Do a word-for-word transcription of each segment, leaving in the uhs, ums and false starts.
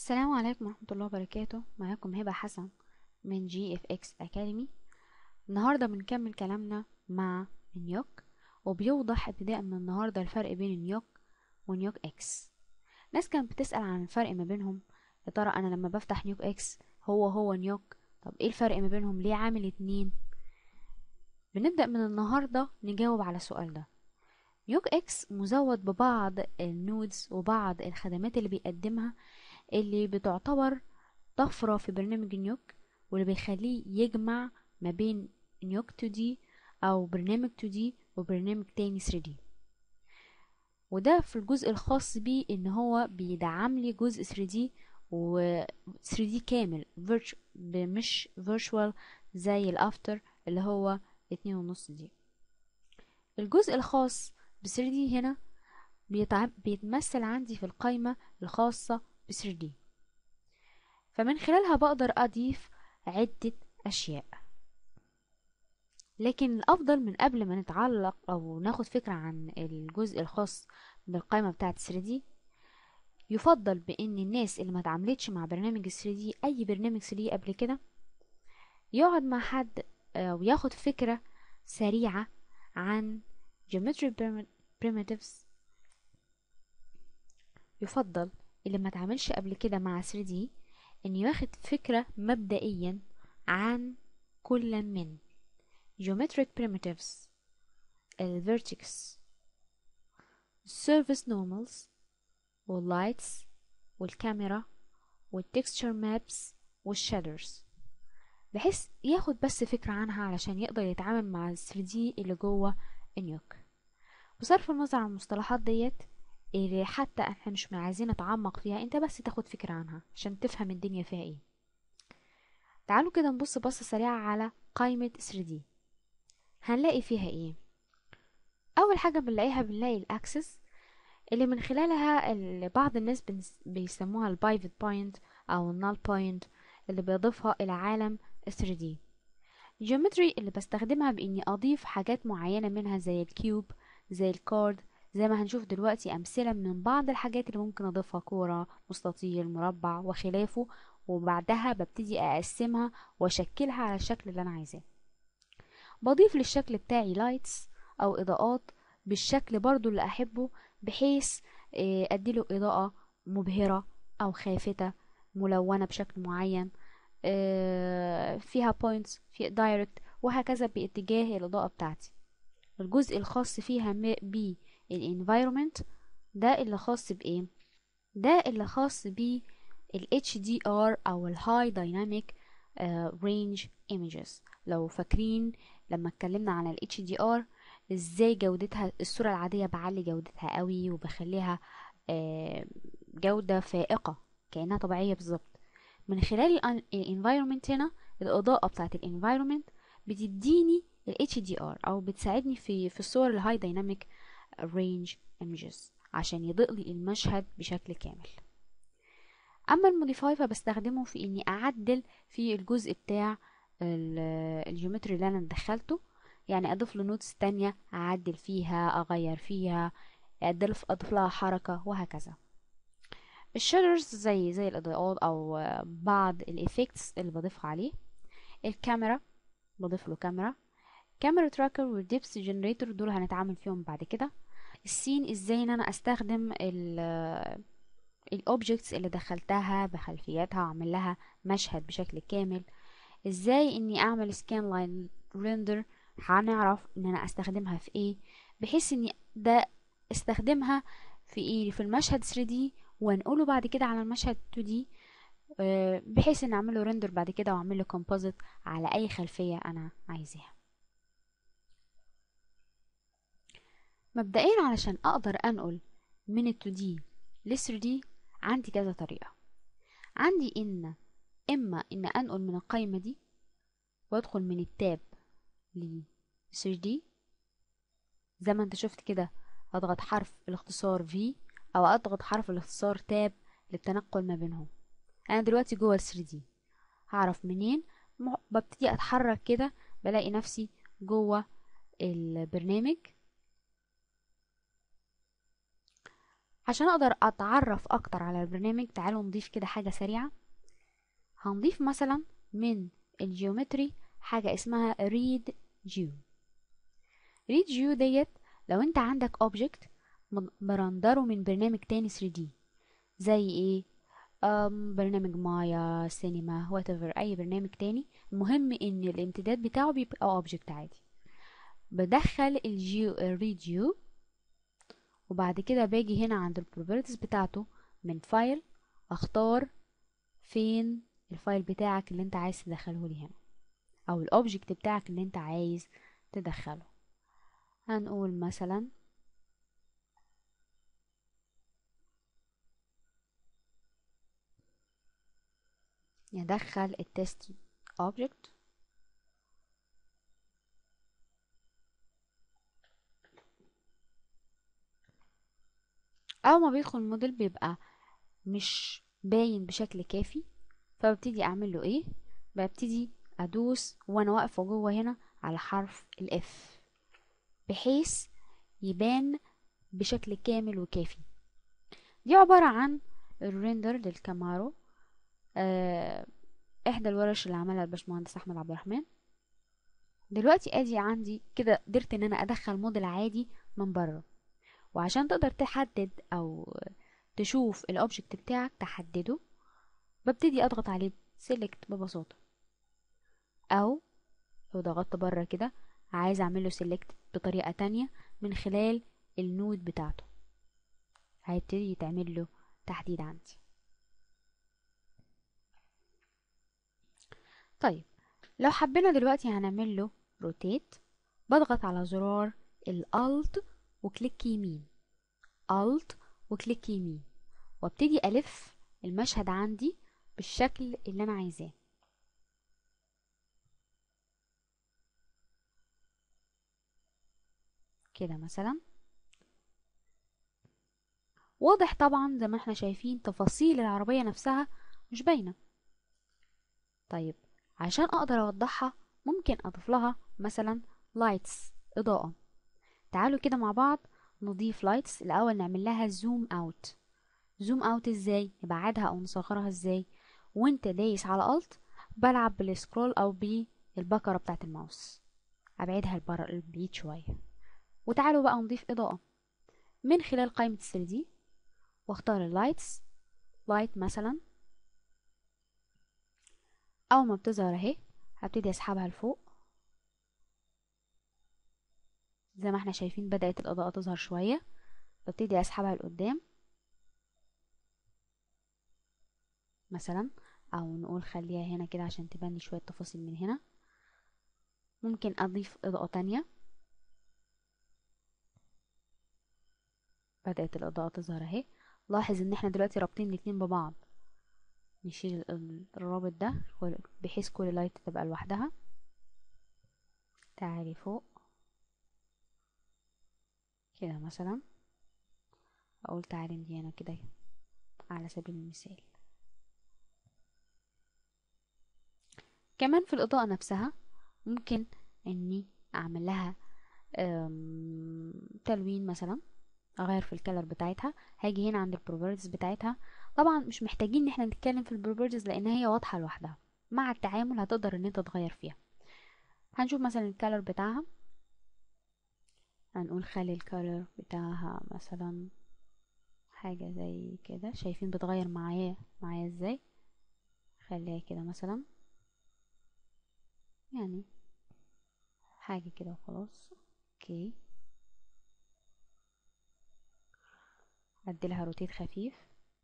السلام عليكم ورحمة الله وبركاته. معاكم هبة حسن من جي اف اكس اكاديمي. النهاردة بنكمل كلامنا مع نيوك، وبيوضح ابتداء من النهاردة الفرق بين نيوك ونيوك اكس. ناس كانت بتسأل عن الفرق ما بينهم، يا ترى انا لما بفتح نيوك اكس هو هو نيوك؟ طب ايه الفرق ما بينهم؟ ليه عامل اتنين؟ بنبدأ من النهاردة نجاوب على السؤال ده. نيوك اكس مزود ببعض النودز وبعض الخدمات اللي بيقدمها، اللي بتعتبر طفرة في برنامج نيوك، واللي بيخليه يجمع ما بين نيوك تو دي أو برنامج تو دي وبرنامج تاني ثري دي. وده في الجزء الخاص بيه إن هو بيدعم لي جزء ثري دي و ثري دي كامل virtual مش virtual زي الأفتر اللي هو اتنين ونص دي. الجزء الخاص ب ثري دي هنا بيتع... بيتمثل عندي في القائمة الخاصة ب ثري دي، فمن خلالها بقدر أضيف عدة أشياء. لكن الأفضل من قبل ما نتعلق أو ناخد فكرة عن الجزء الخاص بالقائمة بتاعة ثري دي، يفضل بأن الناس اللي ما تعاملتش مع برنامج ثري دي أي برنامج ثري دي قبل كده يقعد مع حد وياخد فكرة سريعة عن Geometry Primitives. يفضل اللي ما تعاملش قبل كده مع ثري دي ان ياخد فكرة مبدئيا عن كل من Geometric Primitives، ال Vertex، Surface Normals، واللايتس، والكاميرا، والتكستشر مابس، والشادرز، بحيث ياخد بس فكرة عنها علشان يقدر يتعامل مع ال ثري دي اللي جوه نيوك. بصرف النظر عن المصطلحات ديت اللي حتى احنا مش عايزين نتعمق فيها، انت بس تاخد فكرة عنها عشان تفهم الدنيا فيها ايه. تعالوا كده نبص بصة سريعة على قائمة ثري دي. هنلاقي فيها ايه؟ اول حاجة بنلاقيها بنلاقي الاكسس اللي من خلالها اللي بعض الناس بيسموها البايفت بوينت او النال بوينت، اللي بيضيفها الى عالم ثري دي. الجيومتري اللي بستخدمها باني اضيف حاجات معينة منها زي الكيوب، زي الكارد، زي ما هنشوف دلوقتي امثلة من بعض الحاجات اللي ممكن اضيفها: كورة، مستطيل، مربع وخلافه. وبعدها ببتدي اقسمها واشكلها على الشكل اللي انا عايزاه. بضيف للشكل بتاعي لايتس او اضاءات بالشكل برضو اللي احبه، بحيث اديله اضاءة مبهرة او خافتة ملونة بشكل معين، فيها بوينتس، في دايركت، وهكذا باتجاه الاضاءة بتاعتي. الجزء الخاص فيها بالانفايرومنت ده اللي خاص بايه؟ ده اللي خاص ب ال إتش دي آر او ال High Dynamic Range Images. لو فاكرين لما اتكلمنا عن ال إتش دي آر ازاي جودتها، الصورة العادية بعلي جودتها قوي وبخليها جودة فائقة كأنها طبيعية بالظبط. من خلال ال environment هنا الإضاءة بتاعت ال environment بتديني ال إتش دي آر او بتساعدني في في الصور ال High Dynamic Range Images عشان يضيء لي المشهد بشكل كامل. اما الموديفاي فبستخدمه في اني اعدل في الجزء بتاع الجيومتري اللي انا دخلته، يعني اضيف له نوتس تانية، اعدل فيها، اغير فيها، اضيف اضيف لها حركة وهكذا. الشادرز زي زي الاضاءات او بعض الايفكتس اللي بضيفها عليه. الكاميرا بضيف له كاميرا، كاميرا تراكر والديبس جنريتور، دول هنتعامل فيهم بعد كده. السين ازاي ان انا استخدم ال الاوبجكتس اللي دخلتها بخلفياتها واعمل لها مشهد بشكل كامل. ازاي اني اعمل سكان لاين ريندر، هنعرف ان انا استخدمها في ايه، بحيث اني ده استخدمها في ايه في المشهد ثري دي وانقله بعد كده على المشهد تو دي، بحيث ان اعمله ريندر بعد كده واعمل له كومبوزيت على اي خلفية انا عايزاها. مبدئيا علشان اقدر انقل من ال تو دي ل ثري دي عندي كذا طريقة. عندي ان اما ان انقل من القائمة دي وادخل من التاب ل ثري دي، زي ما انت شفت كده، اضغط حرف الاختصار في او اضغط حرف الاختصار تاب للتنقل ما بينهم. انا دلوقتي جوه ثري دي، هعرف منين؟ ببتدي اتحرك كده بلاقي نفسي جوه البرنامج. عشان اقدر اتعرف اكتر على البرنامج تعالوا نضيف كده حاجة سريعة. هنضيف مثلا من الجيومتري حاجة اسمها read view. read view ديت لو انت عندك object مرندره من برنامج تاني ثري دي زي ايه، أم برنامج مايا، سينما، whatever، اي برنامج تاني، المهم ان الامتداد بتاعه بيبقى object عادي. بدخل الجيو الريد فيو، وبعد كده باجي هنا عند البروبرتيز بتاعته من فايل، اختار فين الفايل بتاعك اللي انت عايز تدخله لي هنا، او الاوبجكت بتاعك اللي انت عايز تدخله. هنقول مثلا ندخل التست اوبجكت. اول ما بيدخل الموديل بيبقى مش باين بشكل كافي، فببتدي اعمل له ايه، ببتدي ادوس وانا واقفه جوه هنا على حرف الاف بحيث يبان بشكل كامل وكافي. دي عبارة عن الريندر للكامارو، آه احدى الورش اللي عملها الباشمهندس احمد عبد الرحمن. دلوقتي ادي عندي كده قدرت ان انا ادخل موديل عادي من بره. وعشان تقدر تحدد او تشوف الاوبجكت بتاعك تحدده، ببتدي اضغط عليه سيلكت ببساطة، او لو ضغطت بره كده عايز اعمله سيلكت بطريقة تانية من خلال النود بتاعته، هيبتدي يتعمل له تحديد عندي. طيب لو حبينا دلوقتي هنعمل له روتيت، بضغط على زرار الالت وكليك يمين، الت وكليك يمين، وابتدي الف المشهد عندي بالشكل اللي انا عايزاه. كده مثلا واضح طبعا زي ما احنا شايفين تفاصيل العربية نفسها مش باينة. طيب عشان اقدر اوضحها ممكن اضيف لها مثلا lights، اضاءة. تعالوا كده مع بعض نضيف lights. الاول نعمل لها زوم اوت. زوم اوت ازاي، نبعدها او نصغرها ازاي؟ وانت دايس على الت بلعب بالسكرول او بالبكرة بتاعت الماوس، ابعدها لبره البعيد شوية. وتعالوا بقى نضيف اضاءة من خلال قائمة ثري دي، واختار اللايتس، لايت مثلا. اول ما بتظهر اهي هبتدي اسحبها لفوق زي ما احنا شايفين، بدأت الاضاءة تظهر شوية، ببتدي اسحبها لقدام مثلا، او نقول خليها هنا كده عشان تبني شوية تفاصيل من هنا. ممكن اضيف اضاءة تانية، بدأت الاضاءة تظهر اهي. لاحظ ان احنا دلوقتي رابطين الاتنين ببعض. نشيل الرابط ده بحيث كل لايت تبقى لوحدها. تعالي فوق كده مثلا، اقول تعالي ندي هنا كده على سبيل المثال. كمان في الاضاءة نفسها ممكن اني اعمل لها تلوين مثلا، اغير في الكالر بتاعتها. هاجي هنا عند البروبرتيز بتاعتها. طبعا مش محتاجين ان احنا نتكلم في البروبرتيز لان هي واضحة لوحدها، مع التعامل هتقدر ان انت تغير فيها. هنشوف مثلا الكالر بتاعها، هنقول خلي الكالر بتاعها مثلا حاجة زي كده. شايفين بتغير معايا معايا ازاي؟ خليها كده مثلا، يعني حاجة كده وخلاص. اوكي، اديلها روتيت خفيف،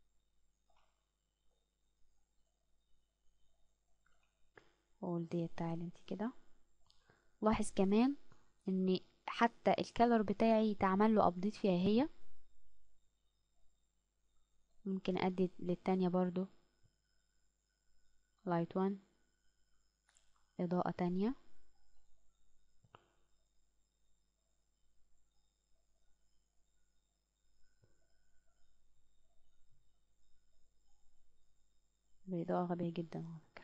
واقول ديت تعالي انت كده. لاحظ كمان ان حتى الكالر بتاعي تعمل له ابديت فيها هي. ممكن ادي للتانية برضو لايت وان، اضاءة تانية. بإضاءة غبية جدا على فكرة.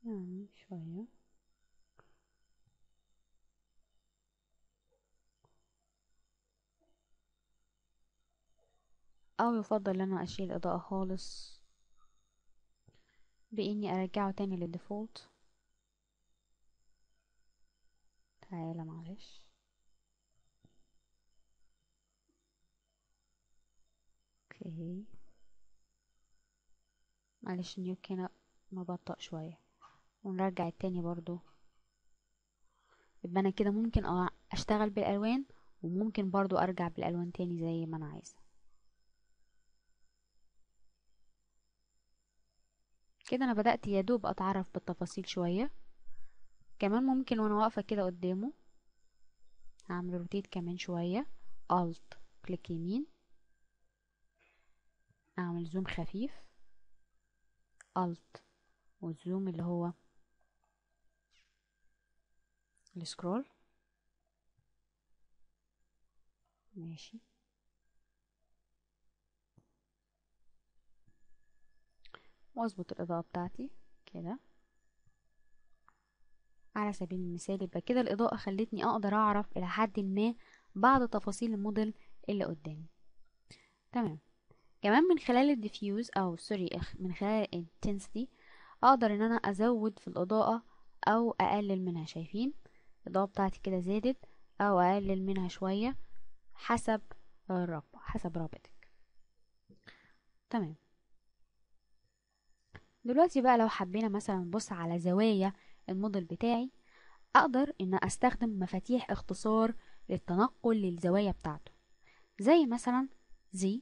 يعني شوية، او يفضل ان انا اشيل الاضاءة خالص باني ارجعه تاني للديفولت. تعالى معلش. اوكي معلش، نيو كان مبطأ شوية، ونرجع التاني برضو. يبقى انا كده ممكن اه اشتغل بالالوان، وممكن برضو ارجع بالالوان تاني زي ما انا عايزة. كده انا بدأت يا دوب اتعرف بالتفاصيل شوية. كمان ممكن وانا واقفة كده قدامه هعمل روتيت كمان شوية، الت كليك يمين، اعمل زوم خفيف، الت والزوم اللي هو السكرول. ماشي، واظبط الاضاءة بتاعتي كده على سبيل المثال. يبقى كده الاضاءة خلتني اقدر اعرف الى حد ما بعض تفاصيل الموديل اللي قدامي. تمام. كمان من خلال الديفيوز او سوري من خلال الانتنسيتي اقدر ان انا ازود في الاضاءة او اقلل منها. شايفين الاضاءة بتاعتي كده زادت او اقلل منها شوية حسب الرغبة، حسب رغبتك. تمام. دلوقتي بقى لو حبينا مثلا نبص على زوايا الموديل بتاعي، اقدر ان استخدم مفاتيح اختصار للتنقل للزوايا بتاعته، زي مثلا زي.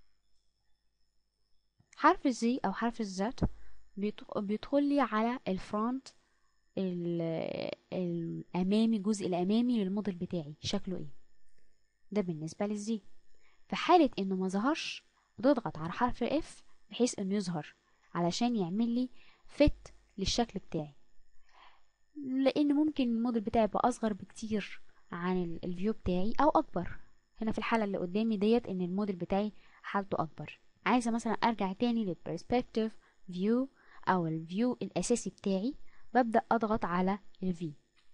حرف الزي او حرف الزت بيدخل لي على الفرونت، ال- الامامي، الجزء الامامي للموديل بتاعي شكله ايه. ده بالنسبه للزي. في حاله انه ما ظهرش بتضغط على حرف اف بحيث انه يظهر علشان يعمل لي فت للشكل بتاعي، لان ممكن الموديل بتاعي يبقى اصغر بكتير عن ال- الفيو بتاعي او اكبر. هنا في الحاله اللي قدامي ديت ان الموديل بتاعي حالته اكبر. عايزه مثلا ارجع تاني للبرسبكتيف فيو او الفيو الاساسي بتاعي، ببدا اضغط على الفي.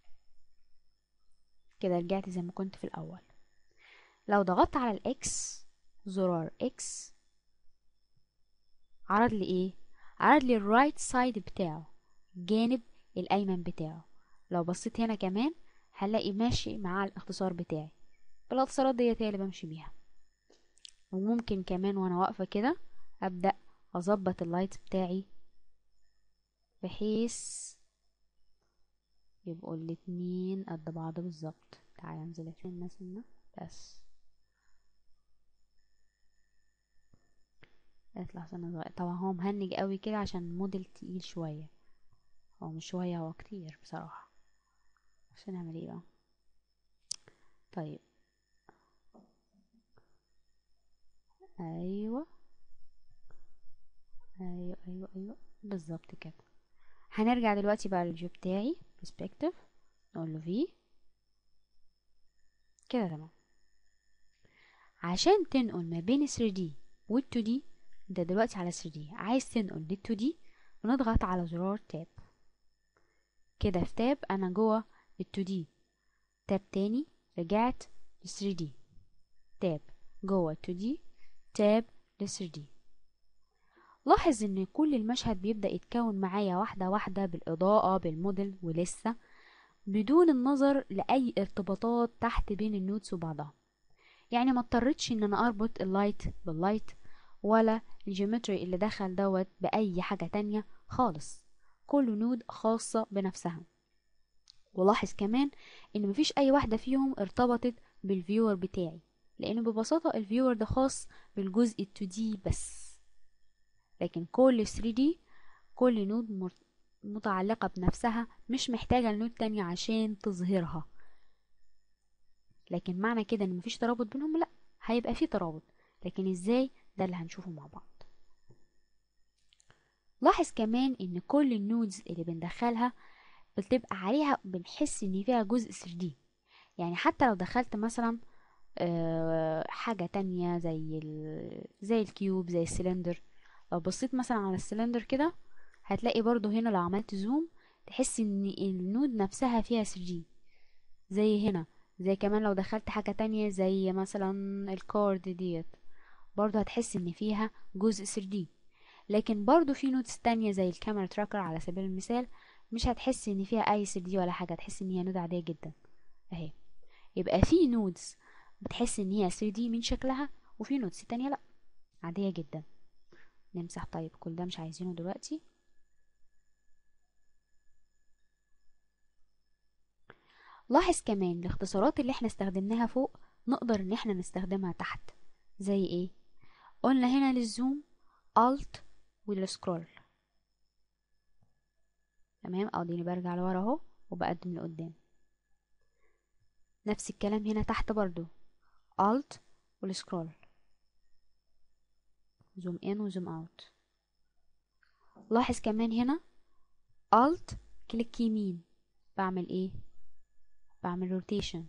كده رجعت زي ما كنت في الاول. لو ضغطت على الاكس، زرار اكس، عرض لي ايه؟ عرض لي الرايت سايد بتاعه، الجانب الايمن بتاعه. لو بصيت هنا كمان هلاقي ماشي مع الاختصار بتاعي. الاختصارات ديت هي اللي بمشي بيها. وممكن كمان وانا واقفة كده ابدأ اظبط اللايت بتاعي بحيث يبقوا الاتنين قد بعض بالظبط. تعالى انزل فين سنة بس، اطلع سنة صغيرة. طبعا هو مهنج قوي كده عشان موديل تقيل شوية. هو مش شوية، هو كتير بصراحة. بس نعمل ايه بقى؟ طيب ايوه ايوه ايوه ايوه بالظبط كده. هنرجع دلوقتي بقى للفيو بتاعي perspective، نقول له في. كده تمام. عشان تنقل ما بين ثري دي وال تو دي، انت دلوقتي على ثري دي عايز تنقل لل تو دي، ونضغط على زرار تاب. كده في تاب انا جوه ال تو دي. تاب تاني رجعت ل ثري دي. تاب جوه ال تو دي. تاب ل ثري دي. لاحظ ان كل المشهد بيبدأ يتكون معايا واحدة واحدة بالإضاءة بالموديل، ولسه بدون النظر لأي ارتباطات تحت بين النودز وبعضها. يعني ما اضطرتش ان انا اربط اللايت باللايت، ولا الجيومتري اللي دخل دوت بأي حاجة تانية خالص. كل نود خاصة بنفسها. ولاحظ كمان ان مفيش اي واحدة فيهم ارتبطت بالفيور بتاعي، لان ببساطة الفيور ده خاص بالجزء تو دي بس. لكن كل ثري دي كل نود مر- متعلقة بنفسها، مش محتاجة لنود تانية عشان تظهرها. لكن معنى كده ان مفيش ترابط بينهم؟ لا، هيبقى في ترابط، لكن ازاي؟ ده اللي هنشوفه مع بعض. لاحظ كمان ان كل النودز اللي بندخلها بتبقى عليها بنحس ان فيها جزء ثري دي. يعني حتى لو دخلت مثلا آه، حاجة تانية زي ال... زي الكيوب، زي السلندر. لو بصيت مثلا على السلندر كده هتلاقي برضو هنا لو عملت زوم تحس ان النود نفسها فيها ثري دي. زي هنا، زي كمان لو دخلت حاجة تانية زي مثلا الكارد ديت، برضو هتحس ان فيها جزء ثري دي. لكن برضو في نودز تانية زي الكاميرا تراكر على سبيل المثال، مش هتحس ان فيها اي ثري دي ولا حاجة، تحس ان هي نود عادية جدا اهي. يبقى في نودز بتحس ان هي ثري دي من شكلها، وفي نودز تانية لا، عادية جدا. نمسح طيب كل ده، مش عايزينه دلوقتي. لاحظ كمان الاختصارات اللي احنا استخدمناها فوق نقدر ان احنا نستخدمها تحت. زي ايه؟ قلنا هنا للزوم Alt والسكرول، تمام. اديني برجع لورا اهو وبقدم لقدام. نفس الكلام هنا تحت برضو Alt والسكرول، زوم ان وزوم اوت. لاحظ كمان هنا Alt كليك يمين، بعمل ايه؟ بعمل روتيشن.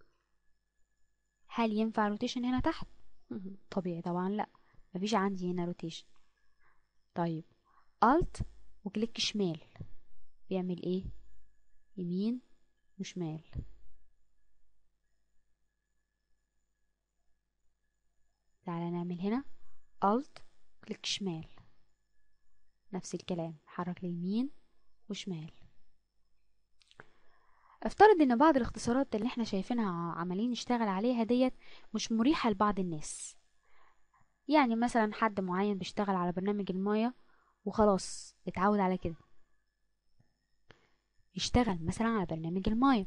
هل ينفع روتيشن هنا تحت؟ طبيعي طبعا لا، مفيش عندي هنا روتيشن. طيب Alt وكليك شمال بيعمل ايه؟ يمين وشمال. تعالى نعمل هنا Alt كليك شمال، نفس الكلام، حرك ليمين وشمال. افترض ان بعض الاختصارات اللي احنا شايفينها عمالين نشتغل عليها ديت مش مريحة لبعض الناس. يعني مثلا حد معين بيشتغل على برنامج المايا وخلاص اتعود على كده، يشتغل مثلا على برنامج المايا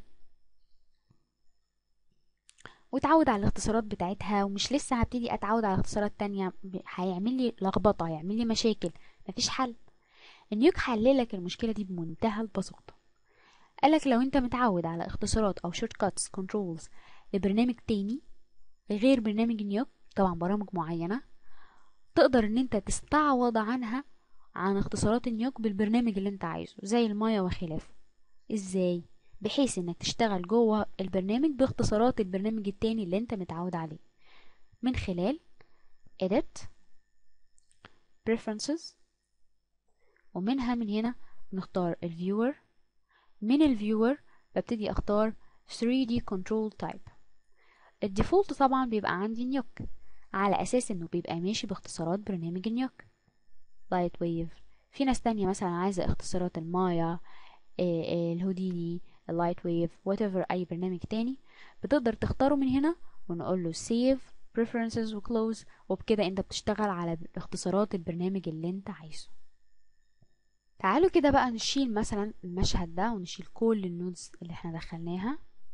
واتعود على الاختصارات بتاعتها، ومش لسه هبتدي اتعود على اختصارات تانية، هيعمل لي لخبطة، هيعمل لي مشاكل. مفيش حل. النيوك حللك المشكلة دي بمنتهى البساطة. قالك لو انت متعود على اختصارات او شورت كاتس كنترولز لبرنامج تاني غير برنامج نيوك، طبعا برامج معينة، تقدر ان انت تستعوض عنها عن اختصارات النيوك بالبرنامج اللي انت عايزه زي المايا وخلافه. ازاي؟ بحيث انك تشتغل جوه البرنامج باختصارات البرنامج التاني اللي انت متعود عليه، من خلال edit preferences، ومنها من هنا نختار الفيور. من الفيور ببتدي اختار ثري دي control type. الديفولت طبعا بيبقى عندي نيوك، على اساس انه بيبقى ماشي باختصارات برنامج نيوك. لايت ويف، في ناس تانية مثلا عايزة اختصارات المايا، إيه إيه الهوديني، اللايت ويف، whatever اي برنامج تاني بتقدر تختاره من هنا، ونقول له save preferences و close، وبكده انت بتشتغل على اختصارات البرنامج اللي انت عايزه. تعالوا كده بقى نشيل مثلا المشهد ده ونشيل كل النودز اللي احنا دخلناها.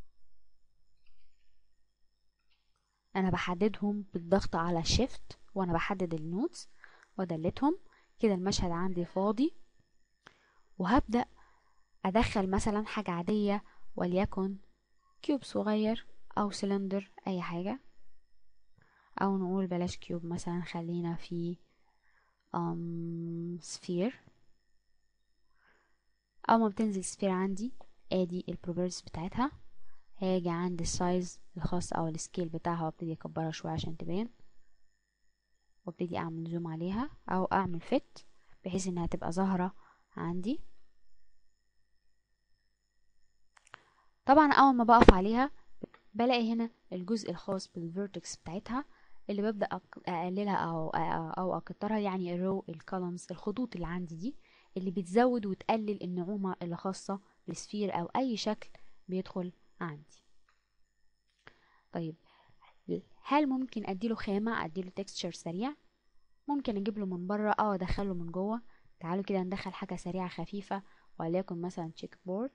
انا بحددهم بالضغط على shift وانا بحدد النودز ودلتهم كده. المشهد عندي فاضي، وهبدأ ادخل مثلا حاجة عادية، وليكن كيوب صغير او سلندر اي حاجة، او نقول بلاش كيوب مثلا، خلينا في ام سفير. اول ما بتنزل سفير عندي ادي البروبرتيز بتاعتها، هاجي عند السايز الخاص او السكيل بتاعها وابتدي اكبرها شوية عشان تبان، وابتدي اعمل زوم عليها او اعمل فيت بحيث انها تبقى ظاهرة عندي. طبعا اول ما بقف عليها بلاقي هنا الجزء الخاص بالفيرتكس بتاعتها اللي ببدأ اقللها او او اكترها، يعني الرو الكولمز الخطوط اللي عندي دي اللي بتزود وتقلل النعومة اللي خاصة بالسفير او اي شكل بيدخل عندي. طيب هل ممكن اديله خامة، اديله تكستشر سريع؟ ممكن اجيب له من بره او ادخله من جوه. تعالوا كده ندخل حاجة سريعة خفيفة، وليكن مثلا تشيك بورد.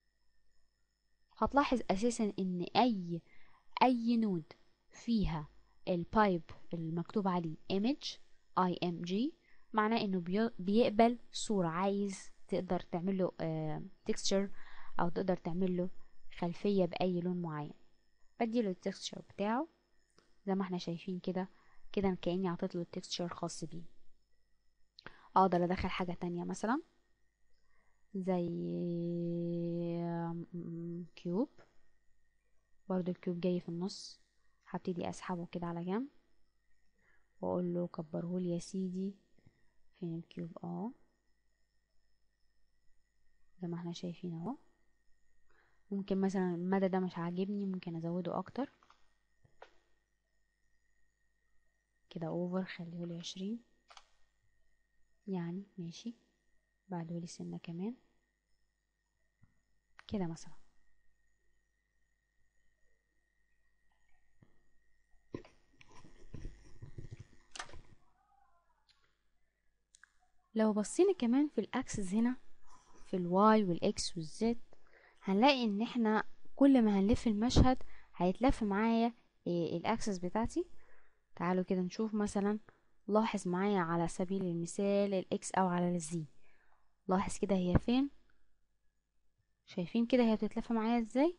هتلاحظ اساسا ان اي اي نود فيها البايب المكتوب عليه image img معناه انه بي- بيقبل صورة. عايز تقدر تعمله آه texture او تقدر تعمله خلفية باي لون معين، بديله التكستشر بتاعه زي ما احنا شايفين كده. كده كأني عطيت له التكستشر خاص بيه. اقدر ادخل حاجة تانية مثلا زي كيوب، برضو الكيوب جاي في النص، هبتدي اسحبه كده على جنب واقول له كبرهولي يا سيدي. فين الكيوب؟ اه زي ما احنا شايفين اهو. ممكن مثلا المدى ده مش عاجبني، ممكن ازوده اكتر كده. اوفر خليهولي عشرين يعني، ماشي. بعدهولي سنة كمان كده مثلا. لو بصينا كمان في الاكسس هنا، في الواي والاكس والزد، هنلاقي ان احنا كل ما هنلف المشهد هيتلف معايا إيه الاكسس بتاعتي. تعالوا كده نشوف مثلا. لاحظ معايا على سبيل المثال الاكس او على الزي. لاحظ كده هي فين. شايفين كده هي بتتلف معايا ازاي.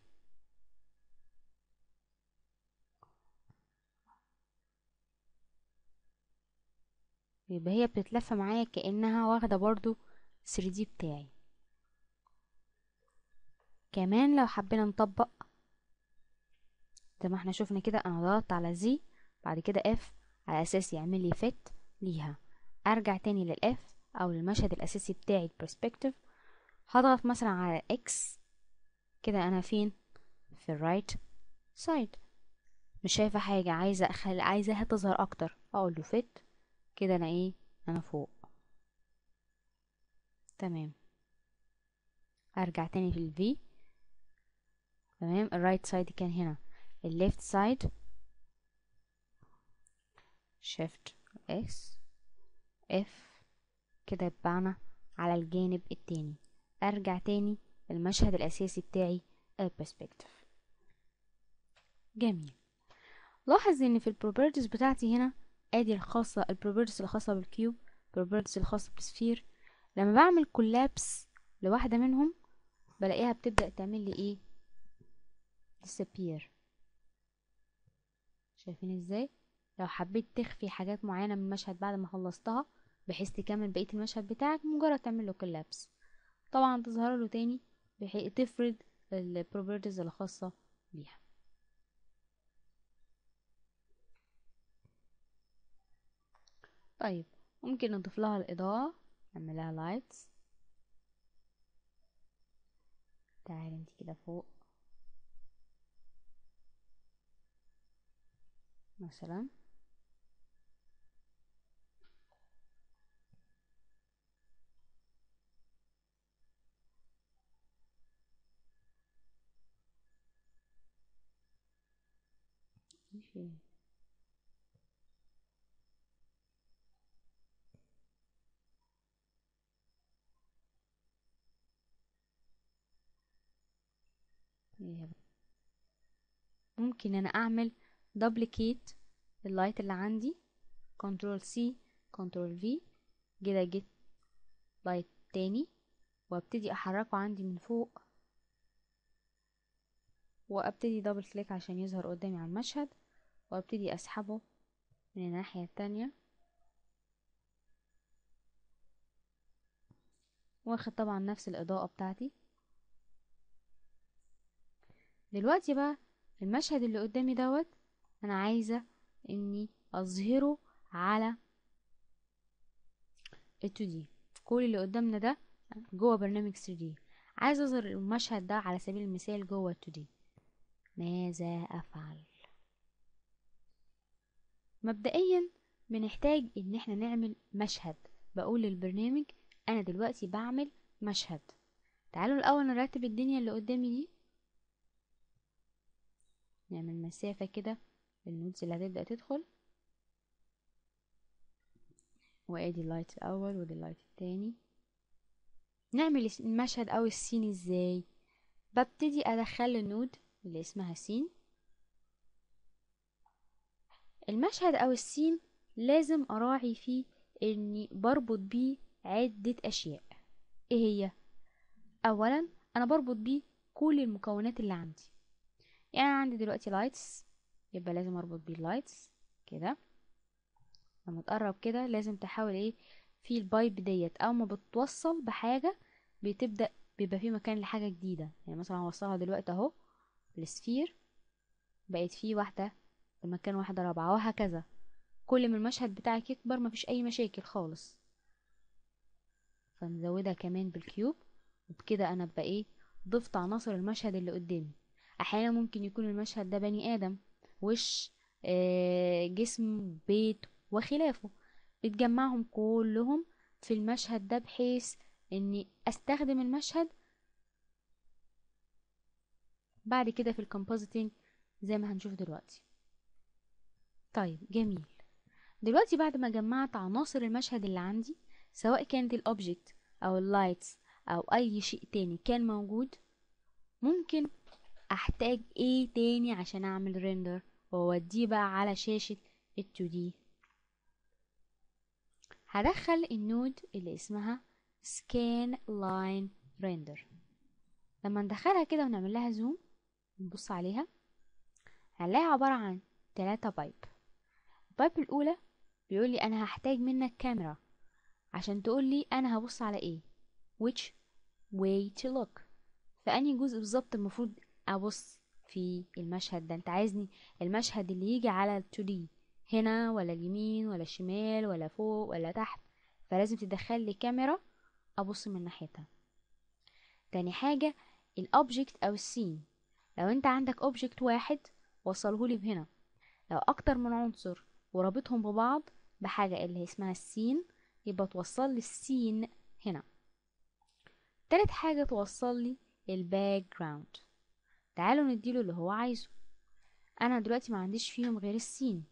يبقى هي بتتلف معايا كأنها واخدة برضو ثري دي بتاعي. كمان لو حبينا نطبق زي ما احنا شفنا كده، انا ضغطت على زي بعد كده اف على اساس يعمل لي فيت ليها. ارجع تاني للاف او للمشهد الاساسي بتاعي البرسبكتيف، هضغط مثلا على اكس كده. انا فين؟ في الرايت سايد. مش شايفه حاجه، عايزه اخلي عايزاها تظهر اكتر، اقول له فيت كده. انا ايه؟ انا فوق. تمام. ارجع تاني في الفي. تمام. الرايت سايد كان هنا، الليفت سايد شيفت اكس اف كده، يبقى على الجانب التاني. ارجع تاني المشهد الاساسي بتاعي البرسبكتيف. جميل. لاحظ ان في البروبرتيز بتاعتي هنا، ادي الخاصة البروبرتيز الخاصة بالكيوب، البروبرتيز الخاصة بالسفير. لما بعمل كولابس لواحدة منهم بلاقيها بتبدأ تعمل لي ايه؟ disappear. شايفين ازاي؟ لو حبيت تخفي حاجات معينة من المشهد بعد ما خلصتها بحيث تكمل بقية المشهد بتاعك، مجرد تعمل له كولابس طبعا تظهر له تاني، بحيث تفرد البروبرتيز الخاصة بيها. طيب ممكن نضيف لها الإضاءة، نعمل لها لايتس. تعالي انت كده فوق مثلا. ماشي. إيه، ممكن انا اعمل دبليكيت اللايت اللي عندي، كنترول سي كنترول في كده، جيت لايت تاني وابتدي احركه عندي من فوق، وابتدي دبل كليك عشان يظهر قدامي على المشهد، وابتدي اسحبه من الناحية التانية، واخد طبعا نفس الاضاءة بتاعتي. دلوقتي بقى المشهد اللي قدامي دوت انا عايزة اني اظهره على ال تو دي. كل اللي قدامنا ده جوه برنامج ثري دي، عايزة اظهر المشهد ده على سبيل المثال جوه ال تو دي. ماذا افعل؟ مبدئيا بنحتاج ان احنا نعمل مشهد. بقول للبرنامج انا دلوقتي بعمل مشهد. تعالوا الاول نرتب الدنيا اللي قدامي دي. نعمل مسافة كده للنودز اللي هتبدأ تدخل، وادي اللايت الاول ودي اللايت التاني. نعمل المشهد او السين ازاي؟ ببتدي ادخل النود اللي اسمها سين. المشهد او السين لازم اراعي فيه اني بربط بيه عدة اشياء. ايه هي؟ اولا انا بربط بيه كل المكونات اللي عندي. يعني انا عندي دلوقتي لايتس، يبقى لازم اربط بيه اللايتس كده. لما تقرب كده لازم تحاول ايه، في البايب ديت او ما بتوصل بحاجة بتبدأ بيبقى في مكان لحاجة جديدة. يعني مثلا هوصلها دلوقتي اهو السفير، بقت فيه واحدة في مكان واحدة رابعة، وهكذا. كل ما المشهد بتاعك يكبر مفيش اي مشاكل خالص. فنزودها كمان بالكيوب وبكده انا ابقى ايه، ضفت عناصر المشهد اللي قدامي. احيانا ممكن يكون المشهد ده بني ادم، وش، آه جسم، بيت وخلافه، بتجمعهم كلهم في المشهد ده بحيث اني استخدم المشهد بعد كده في الكومبوزيتنج زي ما هنشوف دلوقتي. طيب جميل. دلوقتي بعد ما جمعت عناصر المشهد اللي عندي، سواء كانت الاوبجكت او اللايتس او اي شيء تاني كان موجود، ممكن احتاج ايه تاني عشان اعمل ريندر واوديه بقى على شاشة ال تو دي. هدخل النود اللي اسمها scan line render. لما ندخلها كده ونعمل لها زوم نبص عليها هنلاقيها عبارة عن تلاتة بايب. البايب الاولى بيقول لي انا هحتاج منك كاميرا عشان تقول لي انا هبص على ايه، which way to look، فاني جزء بالظبط المفروض ابص في المشهد ده. انت عايزني المشهد اللي يجي على ال تو دي هنا ولا اليمين ولا الشمال ولا فوق ولا تحت، فلازم تدخل لي كاميرا ابص من ناحيتها. تاني حاجة الاوبجكت او السين، لو انت عندك اوبجكت واحد وصله لي بهنا، لو اكتر من عنصر ورابطهم ببعض بحاجة اللي هي اسمها السين، يبقى توصل لي السين هنا. تالت حاجة توصل لي الباك جراوند. تعالوا نديله اللي هو عايزه. انا دلوقتي ما عنديش فيهم غير السين.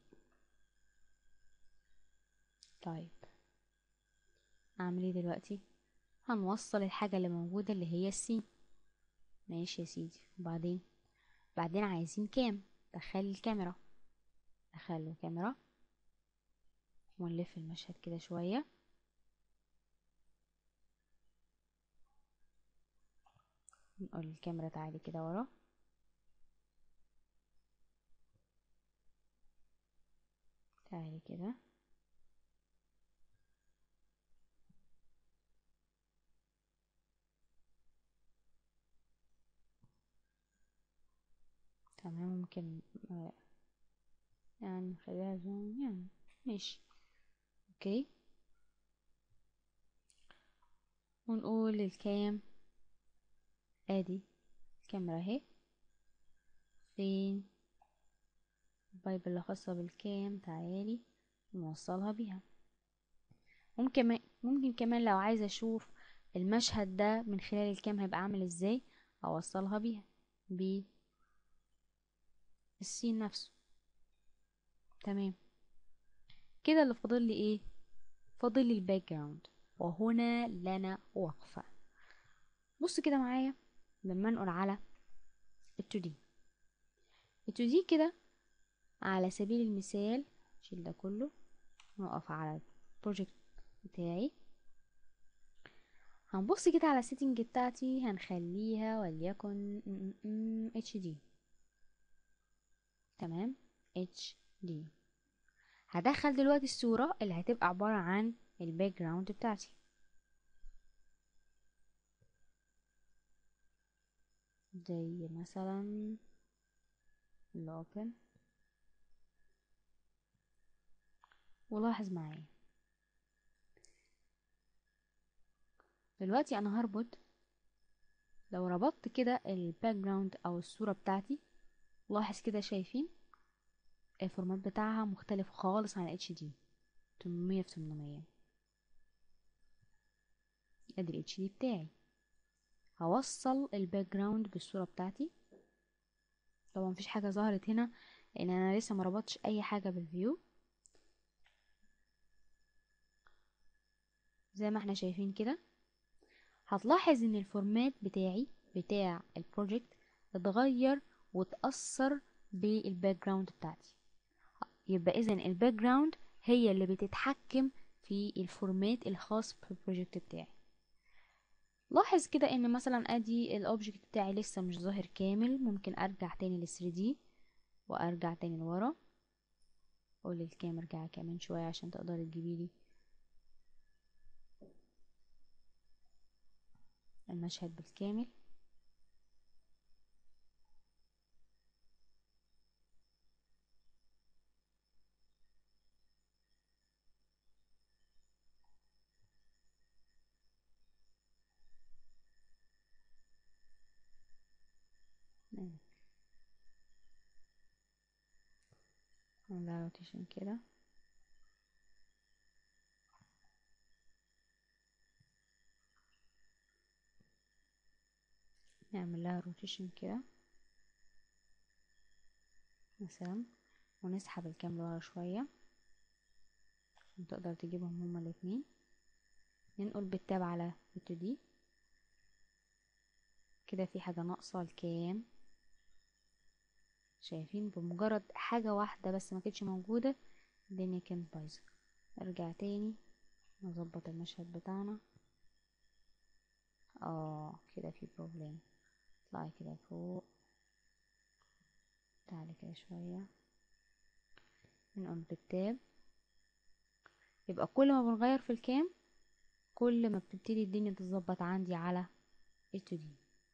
طيب اعمل ايه دلوقتي؟ هنوصل الحاجة اللي موجودة اللي هي السين. ماشي يا سيدي، وبعدين بعدين عايزين كام؟ دخل الكاميرا. دخله كاميرا ونلف المشهد كده شوية. نقول الكاميرا تعالي كده ورا. تعالي كده. تمام، ممكن آه، يعني نخليها زوم يعني. ماشي اوكي. ونقول الكام، ادي الكاميرا اهي. فين البايب اللي خاصة بالكام؟ تعالي نوصلها بيها. ممكن ممكن كمان لو عايزة اشوف المشهد ده من خلال الكام هيبقى عامل ازاي، اوصلها بيها بالسين نفسه. تمام كده. اللي فاضل لي ايه؟ فاضل لي الباك جراوند، وهنا لنا وقفة. بص كده معايا لما نقول على ال تو دي. ال تو دي كده على سبيل المثال، شيل ده كله، نقف على البروجكت بتاعي. هنبص كده على السيتنج بتاعتي، هنخليها وليكن اتش دي. تمام اتش دي. هدخل دلوقتي الصورة اللي هتبقى عبارة عن الباك جراوند بتاعتي. زي مثلا الاوبن. ولاحظ معايا دلوقتي انا هربط، لو ربطت كده الباك جراوند او الصورة بتاعتي، لاحظ كده شايفين الفورمات بتاعها مختلف خالص عن اتش دي. تمنمية في تمنمية. ادي الاتش دي بتاعي. هوصل الباك جراوند بالصورة بتاعتي. طبعا مفيش حاجة ظهرت هنا لان انا لسه مربطش اي حاجة بالفيو. زي ما احنا شايفين كده، هتلاحظ ان الفورمات بتاعي بتاع البروجكت اتغير واتأثر بالباك جراوند بتاعتي. يبقى اذا الباك جراوند هي اللي بتتحكم في الفورمات الخاص بالبروجكت بتاعي. لاحظ كده ان مثلا ادي الاوبجكت بتاعي لسه مش ظاهر كامل، ممكن ارجع تاني لل ثري دي وارجع تاني لورا. اقول للكاميرا ارجع كمان شويه عشان تقدري تجيبيلي المشهد بالكامل. روتيشن كده، نعمل لها روتيشن كده مثلا، ونسحب الكام لورا شوية عشان تقدر تجيبهم هما الاتنين. ننقل بالتاب على تو دي كده، في حاجة ناقصة الكام، شايفين بمجرد حاجة واحدة بس ما كانتش موجودة الدنيا كانت بايظة. نرجع تاني نظبط المشهد بتاعنا. اه كده في بروبلم، اطلعي كده فوق، تعالي كده شوية، ننقل بالتاب. يبقى كل ما بنغير في الكام كل ما بتبتدي الدنيا تتظبط عندي على تو دي.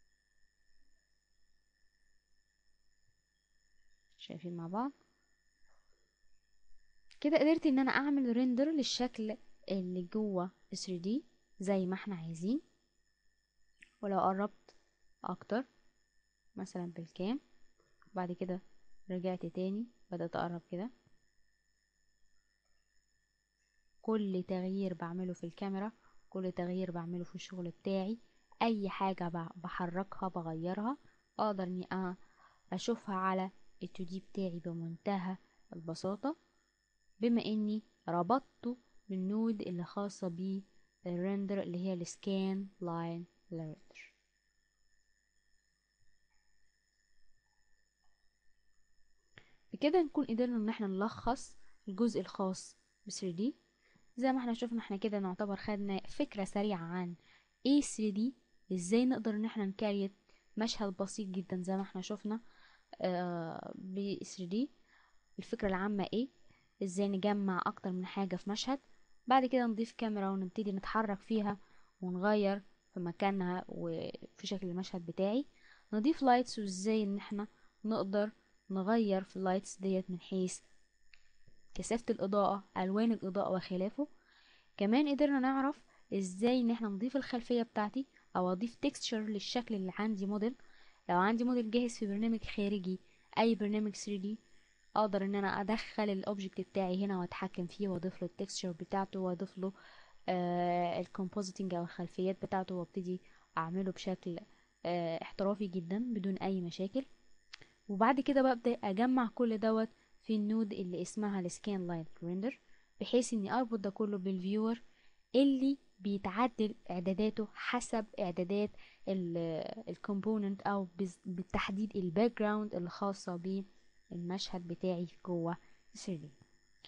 شايفين مع بعض كده قدرت ان انا اعمل ريندر للشكل اللي جوه ثري دي زي ما احنا عايزين. ولو قربت اكتر مثلا بالكام، بعد كده رجعت تاني بدأت اقرب كده، كل تغيير بعمله في الكاميرا، كل تغيير بعمله في الشغل بتاعي، اي حاجة بحركها بغيرها اقدر اني انا اشوفها على التو دي بتاعي بمنتهى البساطة، بما اني ربطته بالنود اللي خاصة بالرندر اللي هي السكان لاين ريندر. بكده نكون قدرنا ان احنا نلخص الجزء الخاص ب ثري دي. زي ما احنا شفنا احنا كده نعتبر خدنا فكرة سريعة عن ايه ثري دي، ازاي نقدر ان احنا نكريت مشهد بسيط جدا زي ما احنا شفنا آه ب ثري دي، الفكرة العامة ايه، ازاي نجمع اكتر من حاجة في مشهد، بعد كده نضيف كاميرا ونبتدي نتحرك فيها ونغير في مكانها وفي شكل المشهد بتاعي، نضيف لايتس وازاي ان احنا نقدر نغير في اللايتس ديت من حيث كثافة الإضاءة، ألوان الإضاءة وخلافه. كمان قدرنا نعرف ازاي ان احنا نضيف الخلفية بتاعتي او اضيف تكستشر للشكل اللي عندي موديل. لو عندي موديل جاهز في برنامج خارجي اي برنامج ثري دي اقدر ان انا ادخل الاوبجكت بتاعي هنا واتحكم فيه واضيف له التكستشر بتاعته واضيف له آه الكومبوزيتنج او الخلفيات بتاعته وابتدي اعمله بشكل آه احترافي جدا بدون اي مشاكل. وبعد كده ببدأ اجمع كل دوت في النود اللي اسمها السكان لاين ريندر، بحيث اني اربط ده كله بالفيور اللي بيتعدل اعداداته حسب اعدادات الكومبوننت او بالتحديد الباك جراوند اللي خاصه بالمشهد بتاعي جوه ثري دي.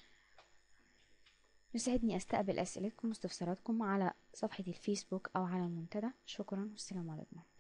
يسعدني استقبل اسئلتكم واستفساراتكم على صفحه الفيسبوك او على المنتدى. شكرا والسلام عليكم.